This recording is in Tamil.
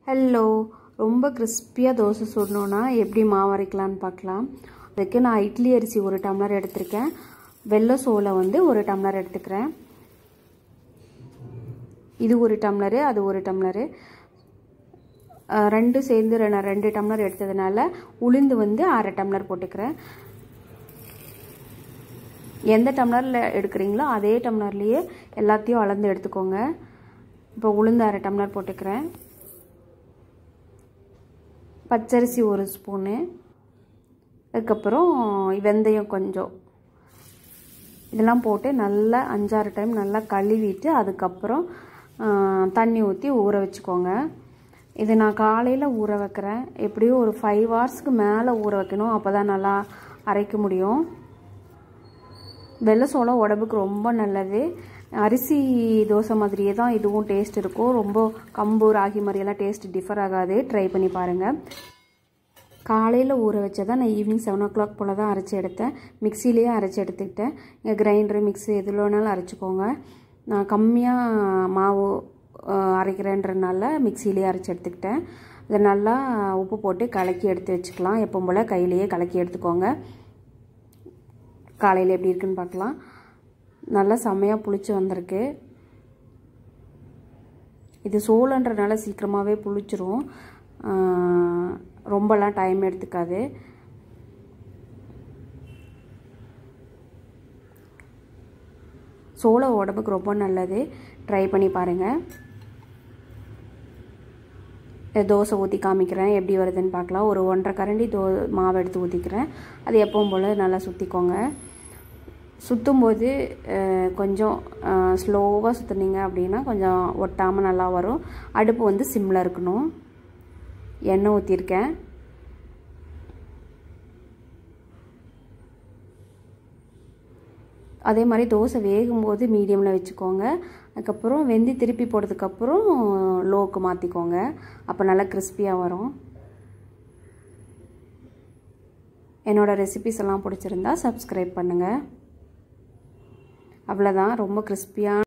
ஹலோ, ரொம்ப கிறிஸ்பியாக தோசை சுடணுன்னா எப்படி மாவு அரைக்கலான்னு பார்க்கலாம். அதுக்கு நான் இட்லி அரிசி 1 டம்ளர் எடுத்திருக்கேன். வெள்ளை சோளை வந்து 1 டம்ளர் எடுத்துக்கிறேன். இது 1 டம்ளரு, அது 1 டம்ளரு, ரெண்டு சேர்ந்து நான் 2 டம்ளர் எடுத்ததுனால உளுந்து வந்து 1/2 டம்ளர் போட்டுக்கிறேன். எந்த டம்ளரில் எடுக்கிறீங்களோ அதே டம்ளர்லேயே எல்லாத்தையும் அளந்து எடுத்துக்கோங்க. இப்போ உளுந்து 1/2 டம்ளர் போட்டுக்கிறேன். பச்சரிசி 1 ஸ்பூனு, அதுக்கப்புறம் வெந்தயம் கொஞ்சம், இதெல்லாம் போட்டு நல்லா 5-6 டைம் நல்லா கழுவிட்டு அதுக்கப்புறம் தண்ணி ஊற்றி ஊற வச்சுக்கோங்க. இது நான் காலையில் ஊற வைக்கிறேன். எப்படியும் ஒரு 5 ஹவர்ஸ்க்கு மேலே ஊற வைக்கணும், அப்போ தான் நல்லா அரைக்க முடியும். வெள்ளை சோளம் உடம்புக்கு ரொம்ப நல்லது. அரிசி தோசை மாதிரியே தான் இதுவும் டேஸ்ட் இருக்கும். ரொம்ப கம்பு ராகி மாதிரியெல்லாம் டேஸ்ட் டிஃபர் ஆகாது. ட்ரை பண்ணி பாருங்கள். காலையில் ஊற வச்சதை நான் ஈவினிங் 7 o'clock போல் தான் அரைச்சி எடுத்தேன். மிக்சிலேயே அரைச்சி எடுத்துக்கிட்டேன். கிரைண்டரு மிக்ஸி எதில் வேணாலும் அரைச்சிக்கோங்க. நான் கம்மியாக மாவு அரைக்கிறேன்றனால மிக்சிலேயே அரைச்சி எடுத்துக்கிட்டேன். இதை நல்லா உப்பு போட்டு கலக்கி எடுத்து வச்சுக்கலாம். எப்போ போல் கையிலேயே கலக்கி எடுத்துக்கோங்க. காலையில் எப்படி இருக்குன்னு பார்க்கலாம். நல்லா செம்மையாக புளிச்சு வந்திருக்கு. இது சோளன்றனால சீக்கிரமாகவே புளிச்சிரும், ரொம்பலாம் டைம் எடுத்துக்காது. சோளம் உடம்புக்கு ரொம்ப நல்லது. ட்ரை பண்ணி பாருங்கள். தோசை ஊற்றி காமிக்கிறேன், எப்படி வருதுன்னு பார்க்கலாம். ஒரு 1.5 கரண்டி மாவு எடுத்து ஊற்றிக்கிறேன். அது எப்பவும் போல் நல்லா சுற்றிக்கோங்க. சுற்றும்போது கொஞ்சம் ஸ்லோவாக சுற்றுனீங்க அப்படின்னா கொஞ்சம் ஒட்டாமல் நல்லா வரும். அடுப்பு வந்து சிம்மில் இருக்கணும். எண்ணெய் ஊற்றிருக்கேன். அதே மாதிரி தோசை வேகும்போது மீடியமில் வச்சுக்கோங்க. அதுக்கப்புறம் வெந்தி திருப்பி போட்டதுக்கப்புறம் லோவுக்கு மாற்றிக்கோங்க. அப்போ நல்லா கிறிஸ்பியாக வரும். என்னோடய ரெசிபிஸ் எல்லாம் பிடிச்சிருந்தா சப்ஸ்கிரைப் பண்ணுங்கள். அவ்வளோதான். ரொம்ப கிறிஸ்பியாக